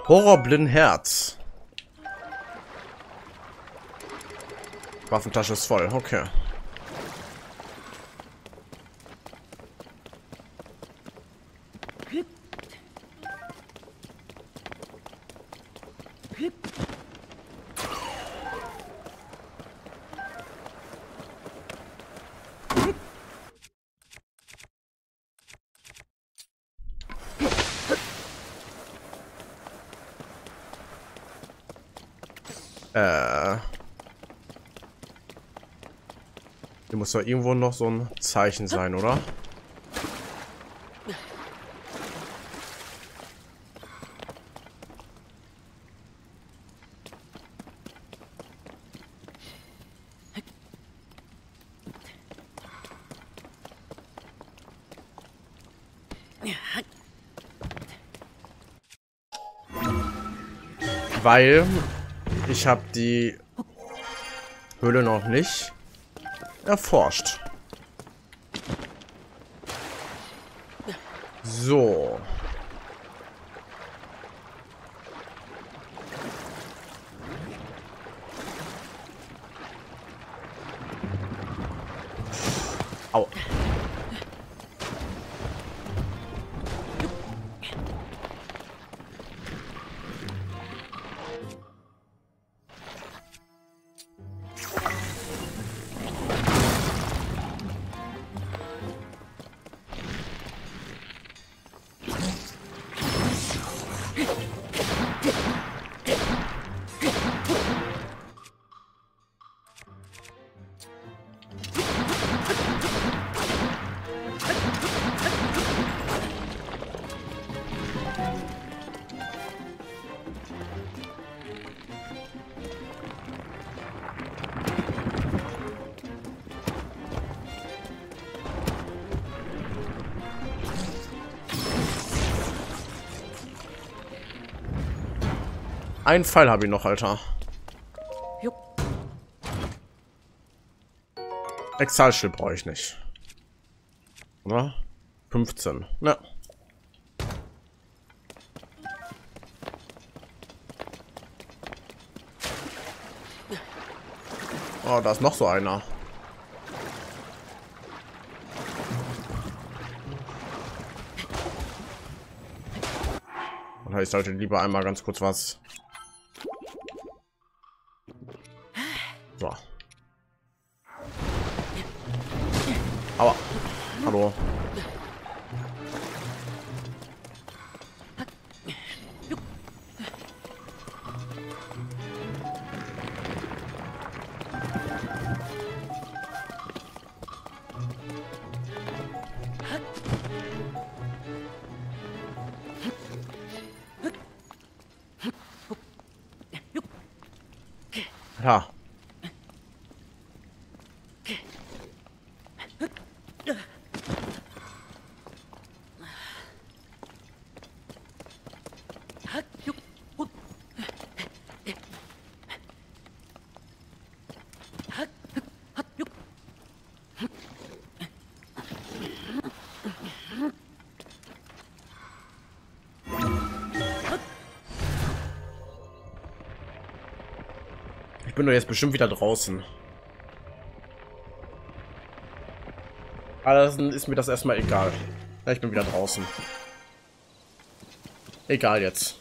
Horrorblind-Herz. Waffentasche ist voll, okay. Hier muss doch irgendwo noch so ein Zeichen sein, oder? Weil ich habe die Höhle noch nicht erforscht. So. Au. Einen Pfeil habe ich noch, Alter. Exalschild brauche ich nicht. Oder? 15. Ne. Oh, da ist noch so einer. Oder ich sollte lieber einmal ganz kurz was. So. Aua. Hallo. Ja. Ich bin doch jetzt bestimmt wieder draußen. Aber dann ist mir das erstmal egal. Ja, ich bin wieder draußen. Egal jetzt.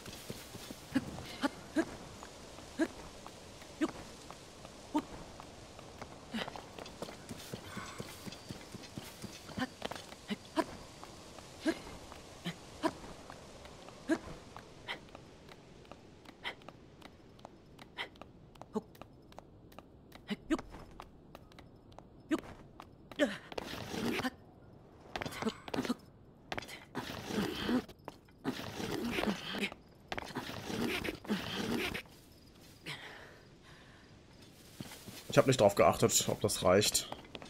Ich habe nicht drauf geachtet, ob das reicht.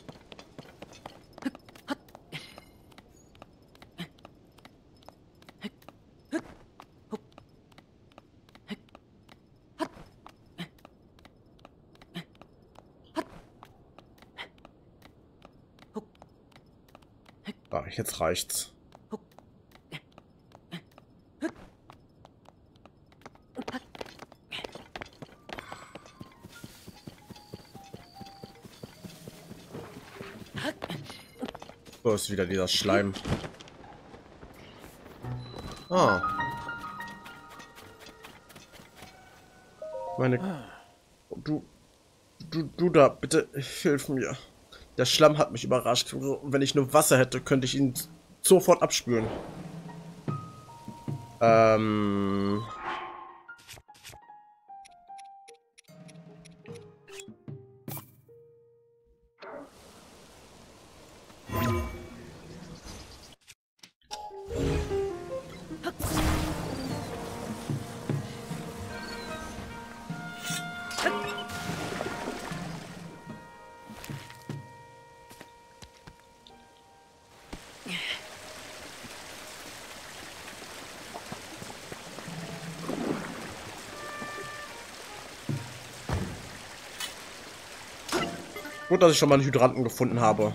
Ah, jetzt reicht's. Oh, ist wieder dieser Schleim. Ah. Du da, bitte hilf mir. Der Schlamm hat mich überrascht. Wenn ich nur Wasser hätte, könnte ich ihn sofort abspülen. Gut, dass ich schon mal einen Hydranten gefunden habe.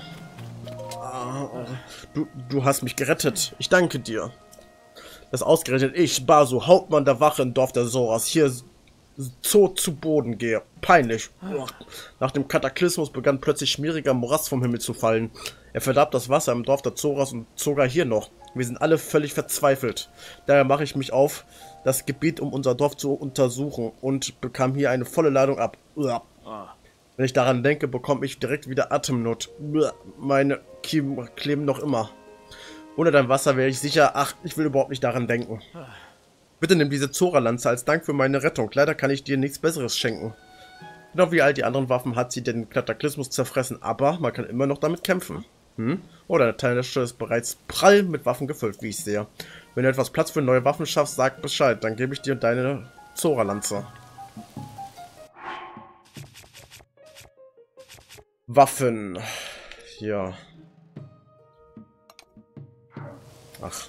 Du hast mich gerettet. Ich danke dir. Dass ausgerechnet ich, Basu, Hauptmann der Wache im Dorf der Zoras, hier so zu Boden gehe. Peinlich. Nach dem Kataklysmus begann plötzlich schmieriger Morast vom Himmel zu fallen. Er verdarb das Wasser im Dorf der Zoras und sogar hier noch. Wir sind alle völlig verzweifelt. Daher mache ich mich auf, das Gebiet um unser Dorf zu untersuchen und bekam hier eine volle Ladung ab. Wenn ich daran denke, bekomme ich direkt wieder Atemnot. Meine Kiemen kleben noch immer. Ohne dein Wasser wäre ich sicher... Ach, ich will überhaupt nicht daran denken. Bitte nimm diese Zora-Lanze als Dank für meine Rettung. Leider kann ich dir nichts Besseres schenken. Genau wie all die anderen Waffen hat sie den Kataklysmus zerfressen, aber man kann immer noch damit kämpfen. Oh, deine Tasche ist bereits prall mit Waffen gefüllt, wie ich sehe. Wenn du etwas Platz für neue Waffen schaffst, sag Bescheid. Dann gebe ich dir deine Zora-Lanze. Waffen. Hier. Ach.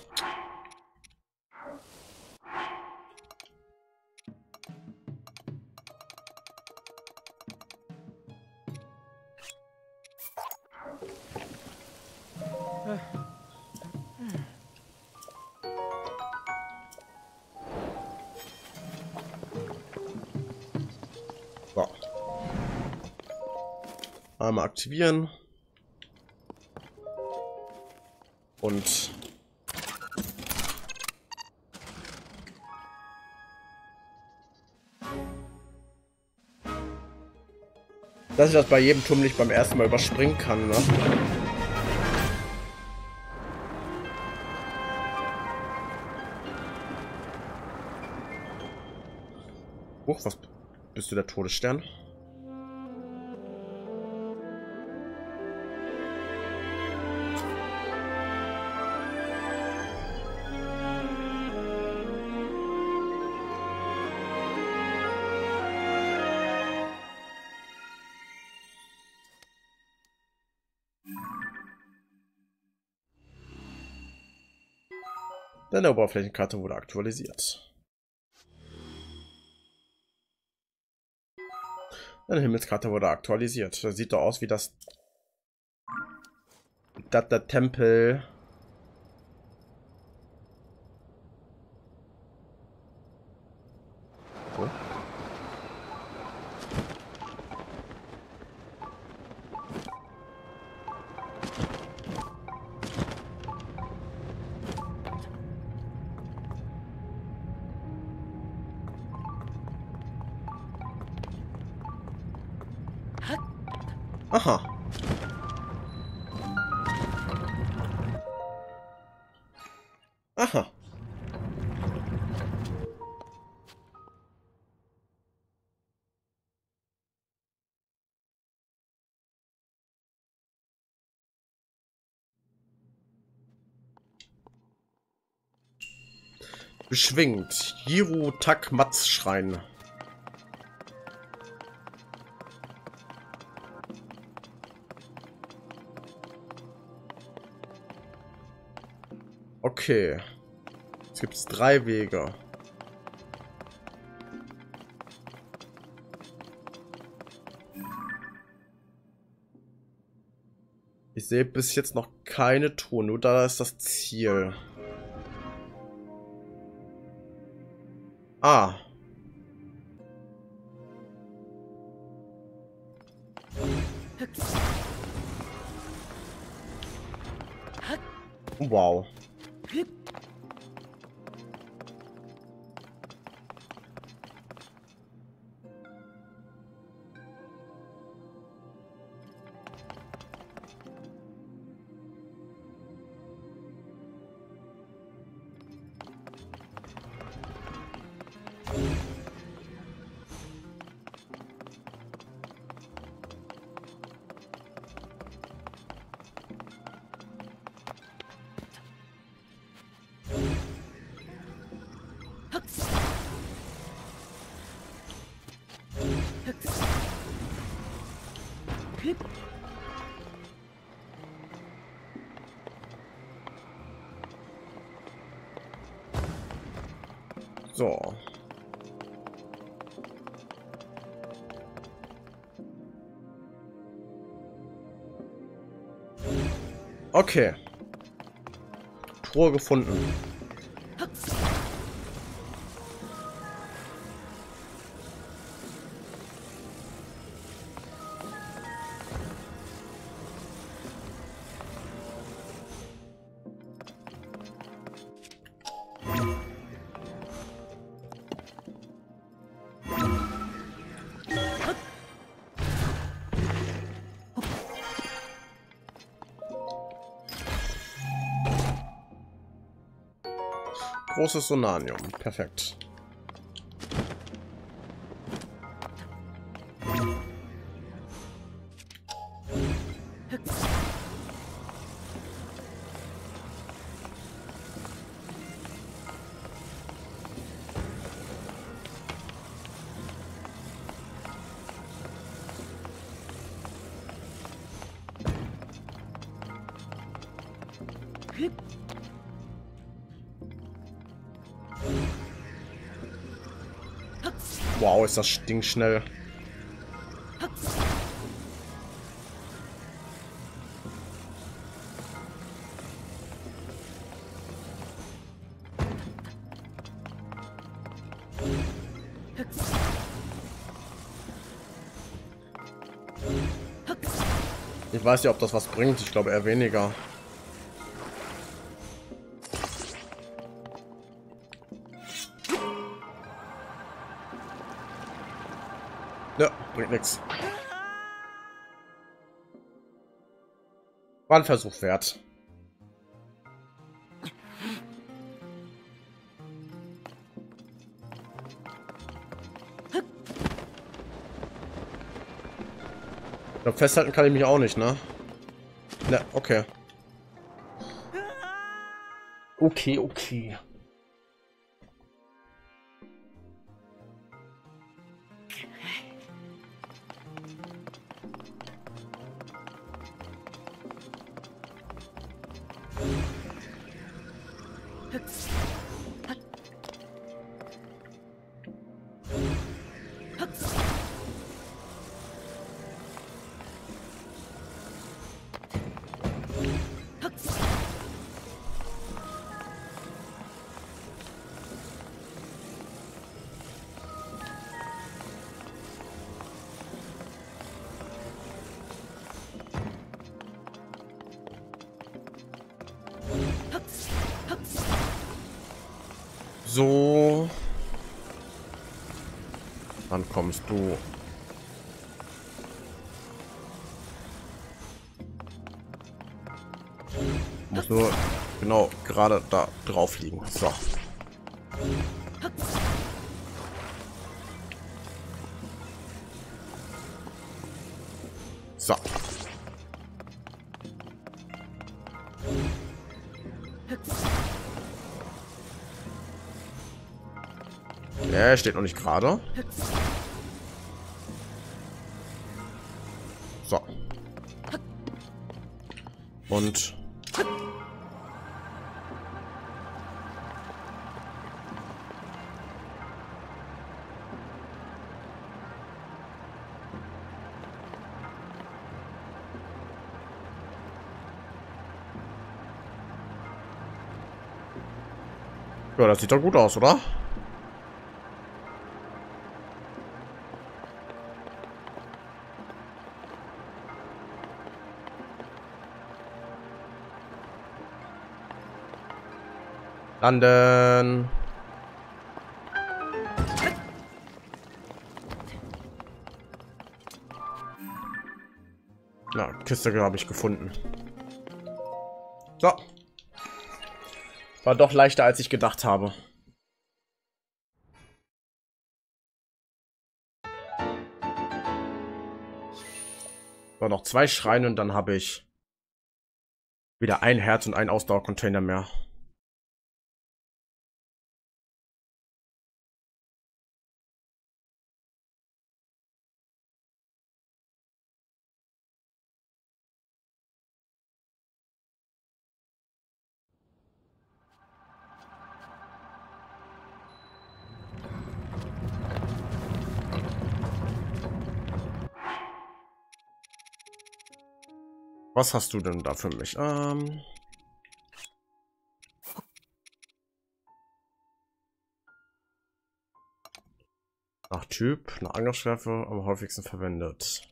So. Einmal aktivieren. Und dass ich das bei jedem Turm nicht beim ersten Mal überspringen kann, ne? Was bist du, der Todesstern? Deine Oberflächenkarte wurde aktualisiert. Deine Himmelskarte wurde aktualisiert. Das sieht doch aus wie das der Tempel. So. Aha. Aha. Beschwingt. Jiru Tak Matz Schrein. Okay. Es gibt 3 Wege. Ich sehe bis jetzt noch keine Truhe, nur da ist das Ziel. Ah. Wow. So. Okay. Truhe gefunden. Großes Sonanium. Perfekt. Wow, ist das stinkschnell. Ich weiß ja, ob das was bringt. Ich glaube eher weniger. Ja, bringt nichts. War ein Versuch wert. Ich glaube, festhalten kann ich mich auch nicht, ne? Ne, okay. Okay. So. Wann kommst du? Muss nur genau gerade da drauf liegen. So. So. Er steht noch nicht gerade. So. Und ja, das sieht doch gut aus, oder? Landen. Na, Kiste habe ich gefunden. So. War doch leichter, als ich gedacht habe. So, noch 2 Schreine und dann habe ich wieder ein Herz und ein Ausdauercontainer mehr. Was hast du denn da für mich? Nach Typ, eine Angriffswaffe am häufigsten verwendet.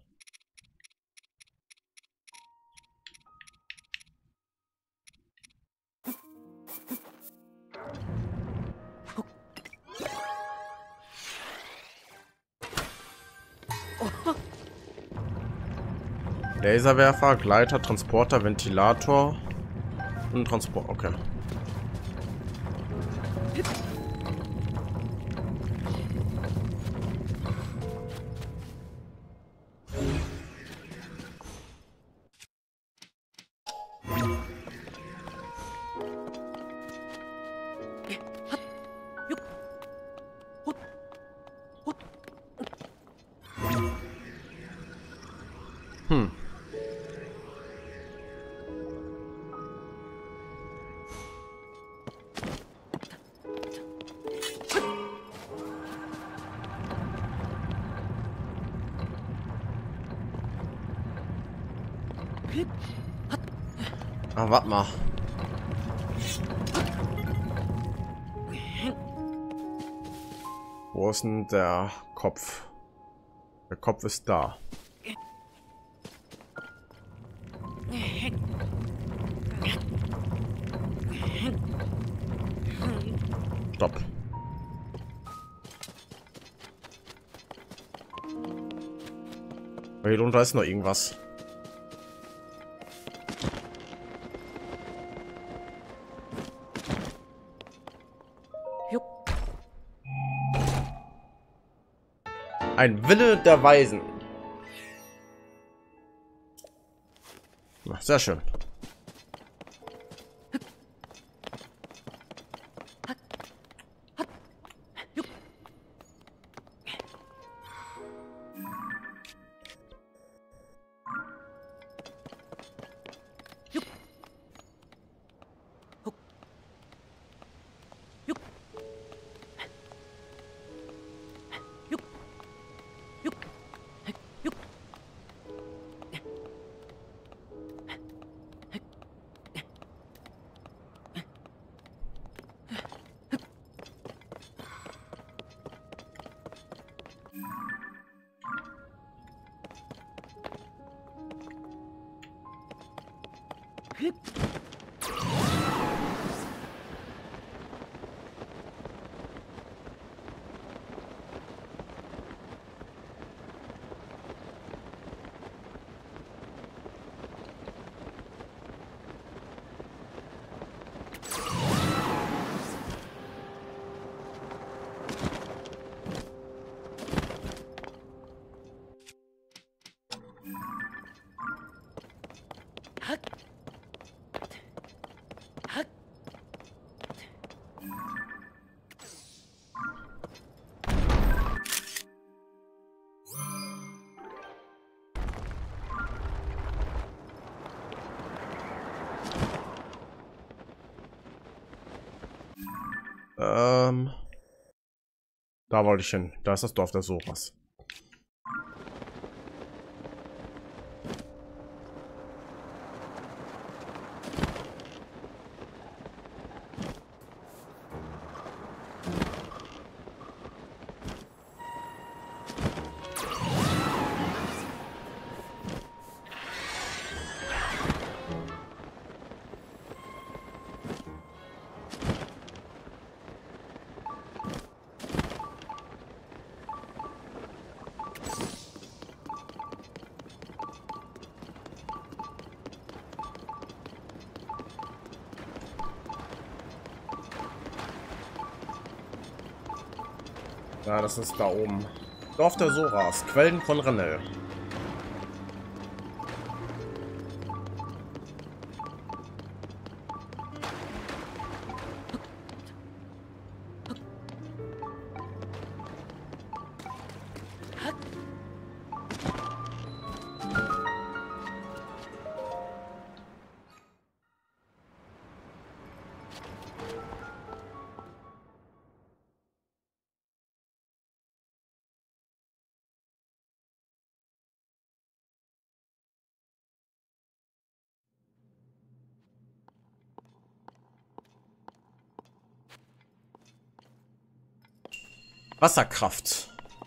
Laserwerfer, Gleiter, Transporter, Ventilator und Transport. Okay. Ah, warte mal. Wo ist denn der Kopf? Der Kopf ist da. Stopp. Hier drunter ist noch irgendwas. Ein Wille der Weisen. Sehr schön. Da wollte ich hin. Da ist das Dorf der Soras. Ja, das ist da oben. Dorf der Soras. Quellen von Renell. Wasserkraft.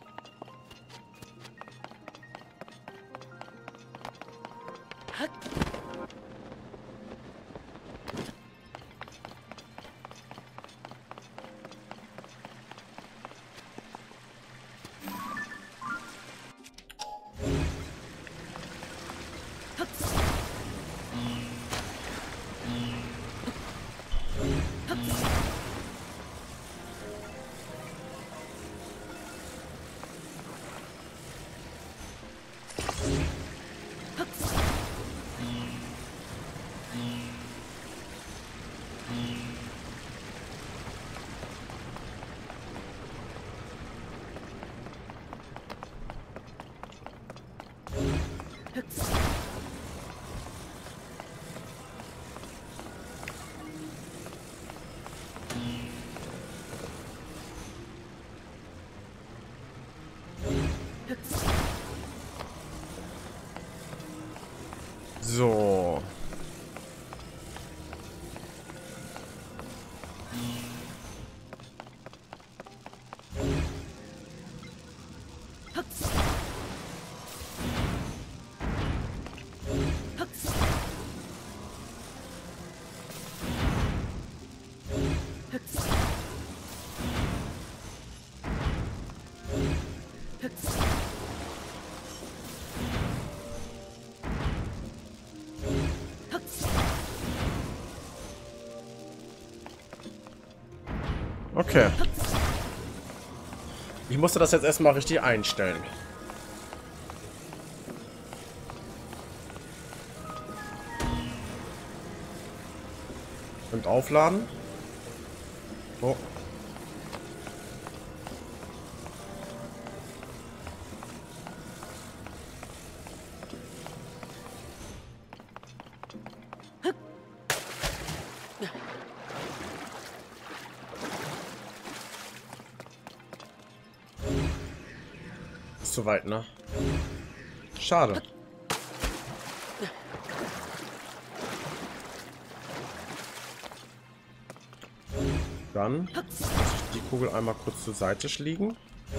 So. Okay. Ich musste das jetzt erstmal richtig einstellen. Und aufladen. Oh. Ist zu weit, ne? Schade. Dann muss ich die Kugel einmal kurz zur Seite schlägen.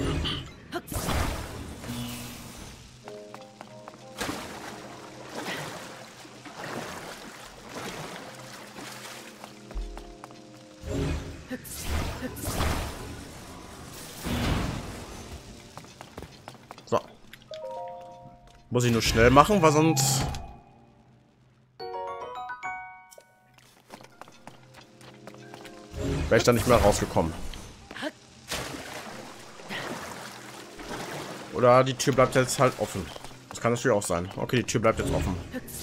So. Muss ich nur schnell machen, weil sonst... wäre ich da nicht mehr rausgekommen. Oder die Tür bleibt jetzt halt offen. Das kann natürlich auch sein. Okay, die Tür bleibt jetzt offen.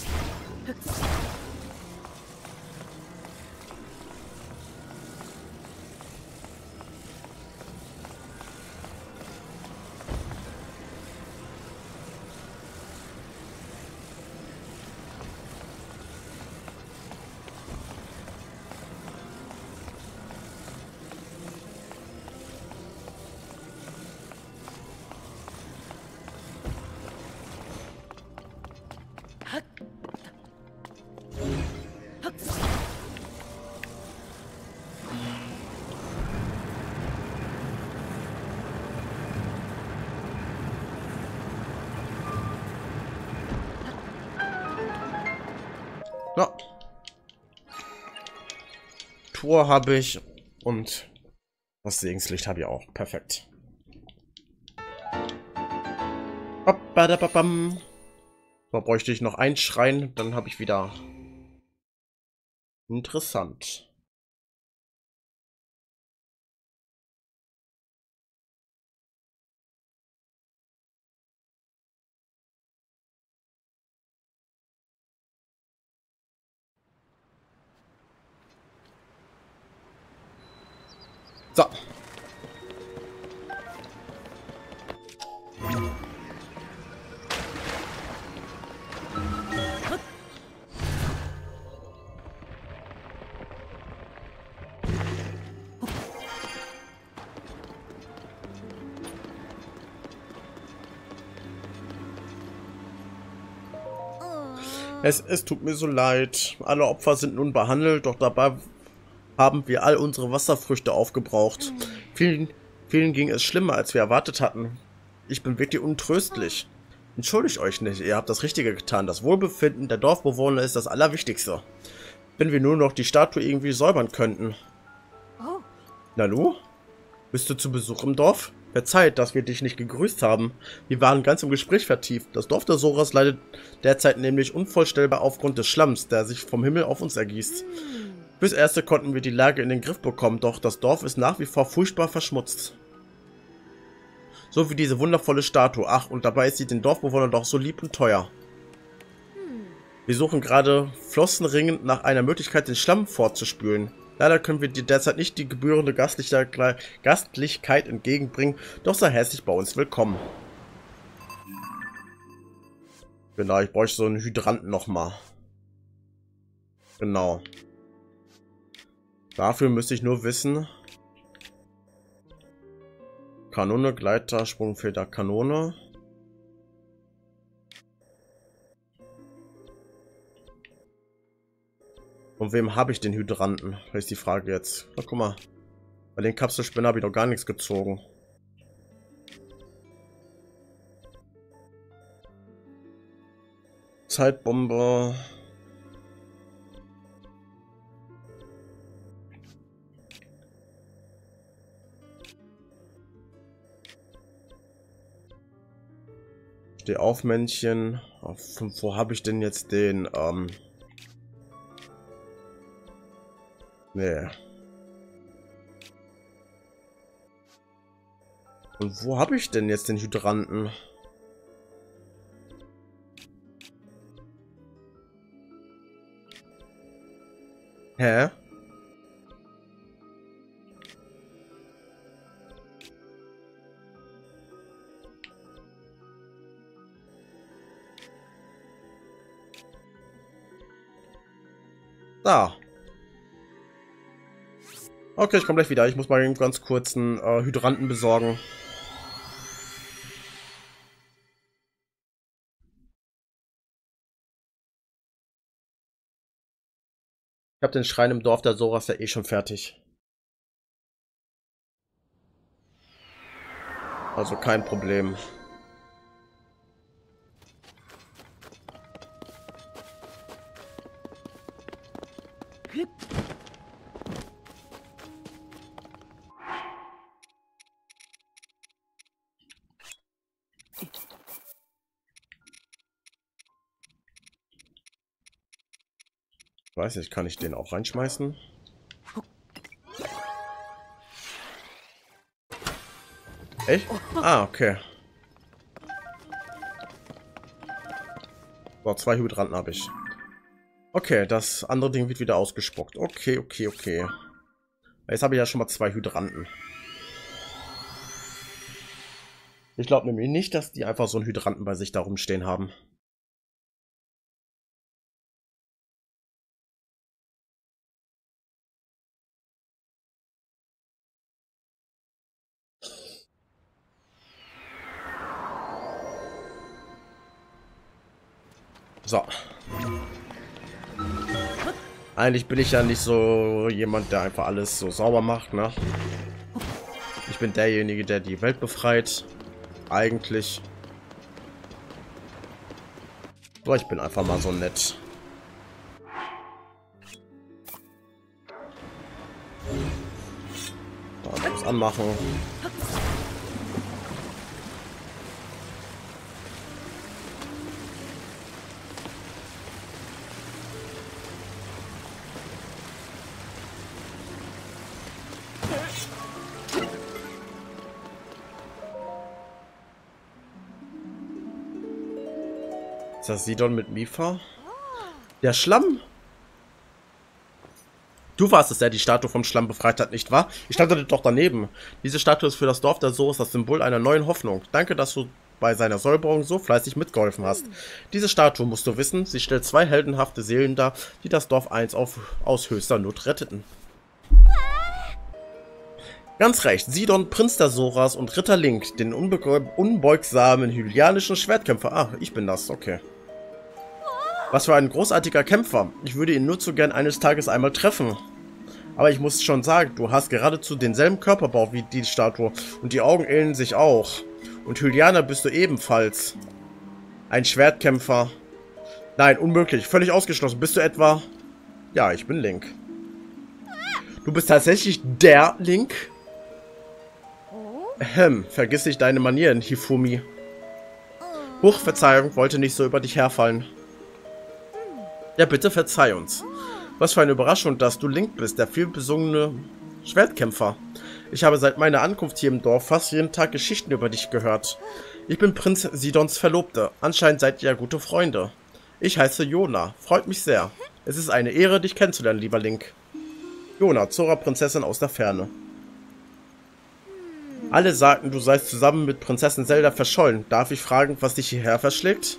Ja. Tor habe ich und das Segenslicht habe ich auch. Perfekt. So, bräuchte ich noch einen Schrein, dann habe ich wieder... Interessant. So. Es tut mir so leid. Alle Opfer sind nun behandelt, doch dabei haben wir all unsere Wasserfrüchte aufgebraucht. Vielen ging es schlimmer, als wir erwartet hatten. Ich bin wirklich untröstlich. Entschuldigt euch nicht, ihr habt das Richtige getan. Das Wohlbefinden der Dorfbewohner ist das Allerwichtigste. Wenn wir nur noch die Statue irgendwie säubern könnten. Nalu? Bist du zu Besuch im Dorf? Verzeiht, dass wir dich nicht gegrüßt haben. Wir waren ganz im Gespräch vertieft. Das Dorf der Soras leidet derzeit nämlich unvorstellbar aufgrund des Schlamms, der sich vom Himmel auf uns ergießt. Fürs Erste konnten wir die Lage in den Griff bekommen, doch das Dorf ist nach wie vor furchtbar verschmutzt. So wie diese wundervolle Statue. Ach, und dabei ist sie den Dorfbewohnern doch so lieb und teuer. Wir suchen gerade flossenringend nach einer Möglichkeit, den Schlamm fortzuspülen. Leider können wir dir derzeit nicht die gebührende Gastlichkeit entgegenbringen, doch sei herzlich bei uns willkommen. Genau, ich bräuchte so einen Hydranten nochmal. Genau. Dafür müsste ich nur wissen. Kanone, Gleiter, Sprungfeder, Kanone. Von wem habe ich den Hydranten? Das ist die Frage jetzt. Na, guck mal. Bei den Kapselspinner habe ich noch gar nichts gezogen. Zeitbombe. Steh auf, Männchen. Wo habe ich denn jetzt den, nee. Und wo habe ich denn jetzt den Hydranten? Hä? Da. Okay, ich komme gleich wieder. Ich muss mal ganz kurz einen Hydranten besorgen. Ich habe den Schrein im Dorf der Soras ja eh schon fertig. Also kein Problem. Ich weiß nicht, kann ich den auch reinschmeißen? Echt? Ah, okay. So, 2 Hydranten habe ich. Okay, das andere Ding wird wieder ausgespuckt. Okay, okay, okay. Jetzt habe ich ja schon mal 2 Hydranten. Ich glaube nämlich nicht, dass die einfach so einen Hydranten bei sich da rumstehen haben. So. Eigentlich bin ich ja nicht so jemand, der einfach alles so sauber macht, ne? Ich bin derjenige, der die Welt befreit. Eigentlich. Aber ich bin einfach mal so nett. Da muss anmachen. Ist das Sidon mit Mifa? Der Schlamm! Du warst es, der die Statue vom Schlamm befreit hat, nicht wahr? Ich stand doch daneben. Diese Statue ist für das Dorf der Soros das Symbol einer neuen Hoffnung. Danke, dass du bei seiner Säuberung so fleißig mitgeholfen hast. Diese Statue, musst du wissen, sie stellt zwei heldenhafte Seelen dar, die das Dorf einst aus höchster Not retteten. Ganz recht, Sidon, Prinz der Soras und Ritter Link, den unbeugsamen hylianischen Schwertkämpfer. Ah, ich bin das, okay. Was für ein großartiger Kämpfer. Ich würde ihn nur zu gern eines Tages einmal treffen. Aber ich muss schon sagen, du hast geradezu denselben Körperbau wie die Statue und die Augen ähneln sich auch. Und Hylianer bist du ebenfalls. Ein Schwertkämpfer. Nein, unmöglich, völlig ausgeschlossen. Bist du etwa... Ja, ich bin Link. Du bist tatsächlich der Link? Vergiss nicht deine Manieren, Hifumi. Huch, Verzeihung, wollte nicht so über dich herfallen. Ja, bitte verzeih uns. Was für eine Überraschung, dass du Link bist, der vielbesungene Schwertkämpfer. Ich habe seit meiner Ankunft hier im Dorf fast jeden Tag Geschichten über dich gehört. Ich bin Prinz Sidons Verlobte. Anscheinend seid ihr ja gute Freunde. Ich heiße Yona. Freut mich sehr. Es ist eine Ehre, dich kennenzulernen, lieber Link. Yona, Zora-Prinzessin aus der Ferne. Alle sagten, du seist zusammen mit Prinzessin Zelda verschollen. Darf ich fragen, was dich hierher verschlägt?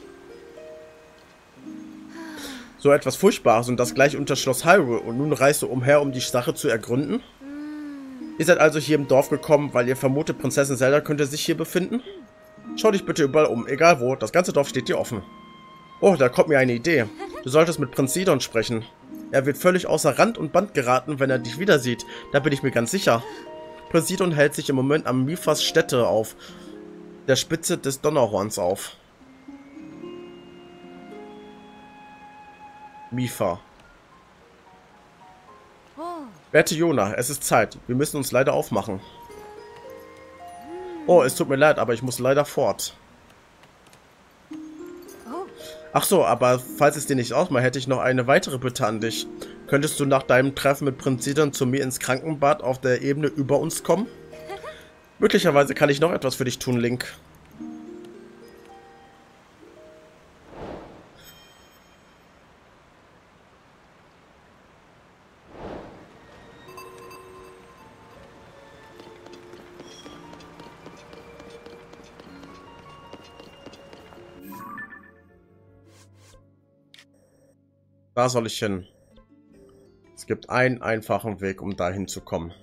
So etwas Furchtbares und das gleich unter Schloss Hyrule und nun reist du umher, um die Sache zu ergründen? Ihr seid also hier im Dorf gekommen, weil ihr vermutet, Prinzessin Zelda könnte sich hier befinden? Schau dich bitte überall um, egal wo, das ganze Dorf steht dir offen. Oh, da kommt mir eine Idee. Du solltest mit Prinz Sidon sprechen. Er wird völlig außer Rand und Band geraten, wenn er dich wieder sieht. Da bin ich mir ganz sicher. Prinz Sidon hält sich im Moment am Mifas Stätte auf der Spitze des Donnerhorns auf. Mifa. Werte Yona, es ist Zeit. Wir müssen uns leider aufmachen. Oh, es tut mir leid, aber ich muss leider fort. Ach so, aber falls es dir nicht ausmacht, hätte ich noch eine weitere Bitte an dich. Könntest du nach deinem Treffen mit Prinz Sidon zu mir ins Krankenbad auf der Ebene über uns kommen? Möglicherweise kann ich noch etwas für dich tun, Link. Da soll ich hin. Es gibt einen einfachen Weg, um dahin zu kommen.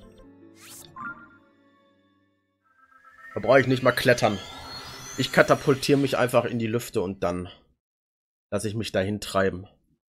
Da brauche ich nicht mal klettern. Ich katapultiere mich einfach in die Lüfte und dann lasse ich mich dahin treiben.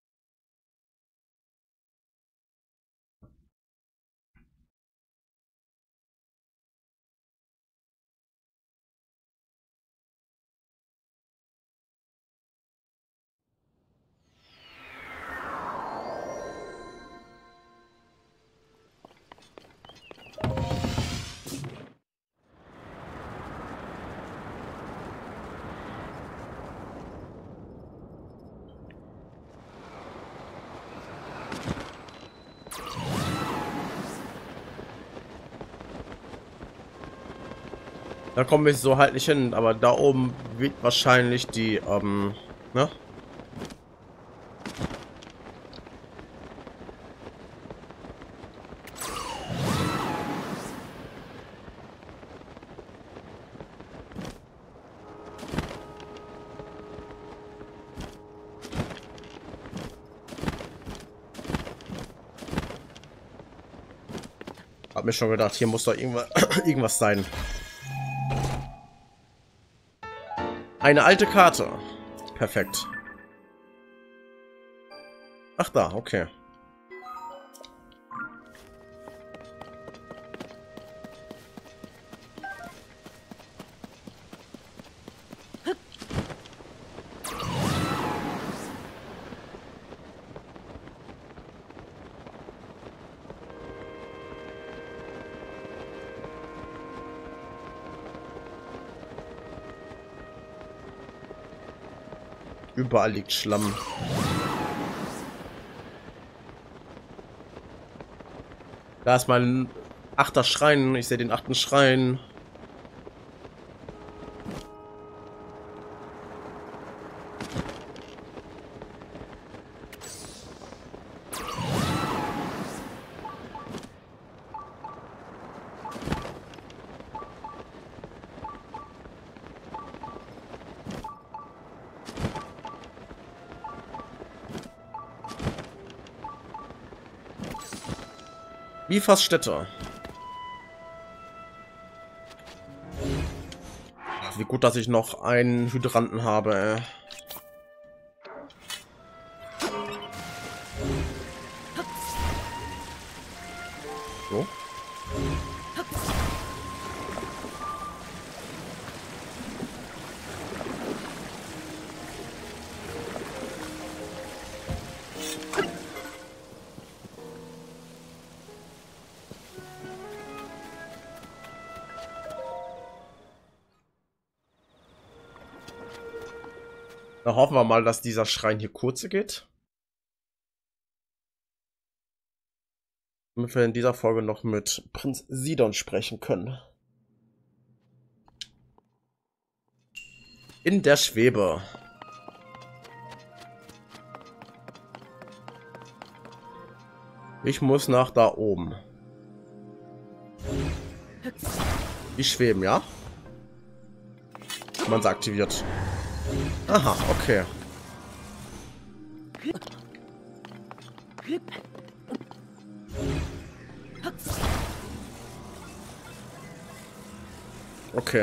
Da kommen wir so halt nicht hin, aber da oben wird wahrscheinlich die, ne? Hab mir schon gedacht, hier muss doch irgendwas sein. Eine alte Karte. Perfekt. Ach da, okay. Überall liegt Schlamm. Da ist mein 8. Schrein. Ich sehe den 8. Schrein. Bifas Stätte. Wie gut, dass ich noch einen Hydranten habe, ey. So. Da hoffen wir mal, dass dieser Schrein hier kurz geht. Damit wir in dieser Folge noch mit Prinz Sidon sprechen können. In der Schwebe. Ich muss nach da oben. Die schweben, ja? Man sie aktiviert. Aha, okay. Okay.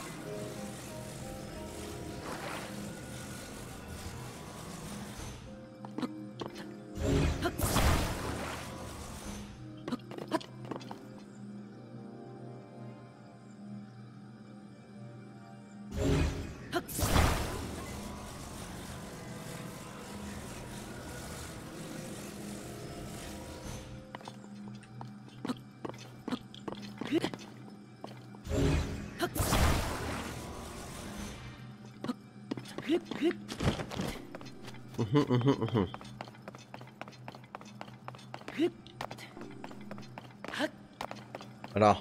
Da.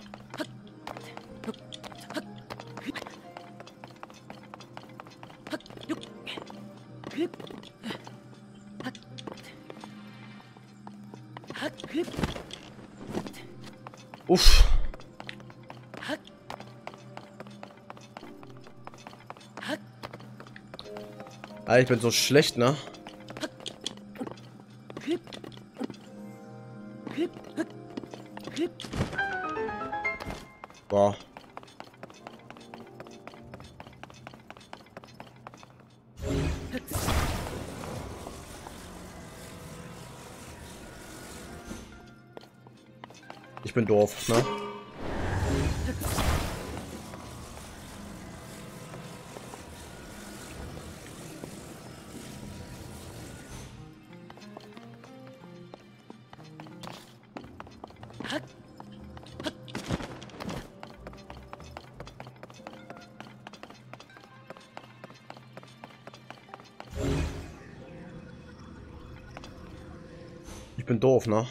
Uff. Alter, ich bin so schlecht, ne? Boah. Ich bin doof, ne? Ich bin doof, ne?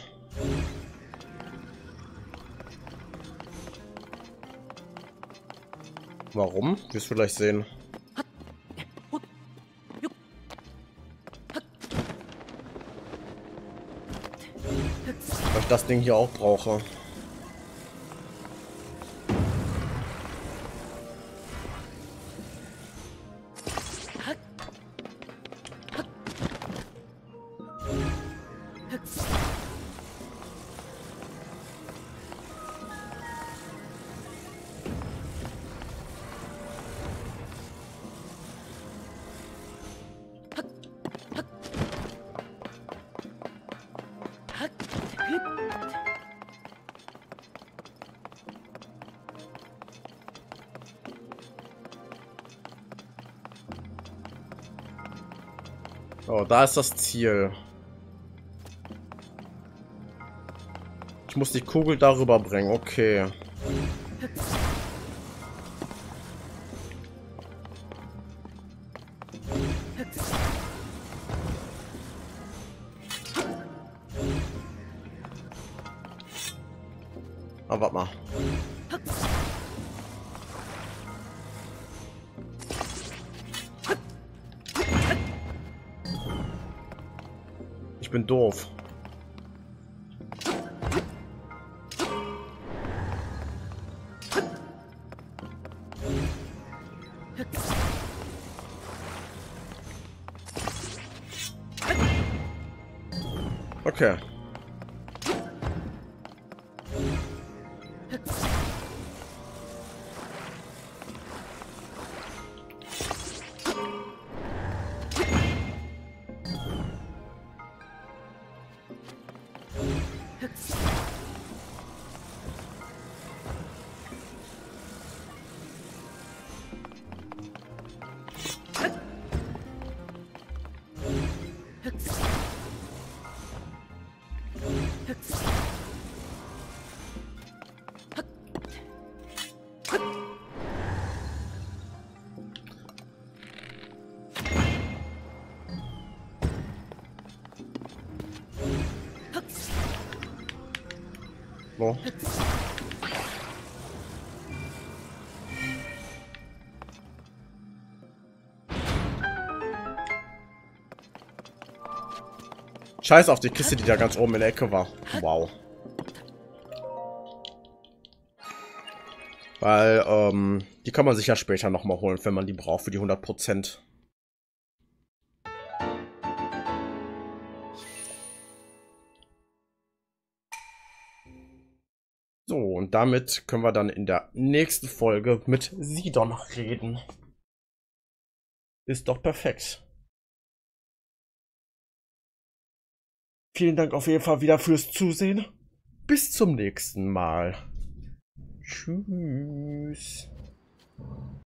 Warum? Wirst du gleich sehen. Weil ich das Ding hier auch brauche. Oh, da ist das Ziel. Ich muss die Kugel darüber bringen, okay. Aber warte mal. Ich bin doof. Okay. So. Scheiß auf die Kiste, die da ganz oben in der Ecke war. Wow. Weil, die kann man sich ja später nochmal holen, wenn man die braucht für die 100%. So, und damit können wir dann in der nächsten Folge mit Sidon reden. Ist doch perfekt. Vielen Dank auf jeden Fall wieder fürs Zusehen. Bis zum nächsten Mal. Tschüss.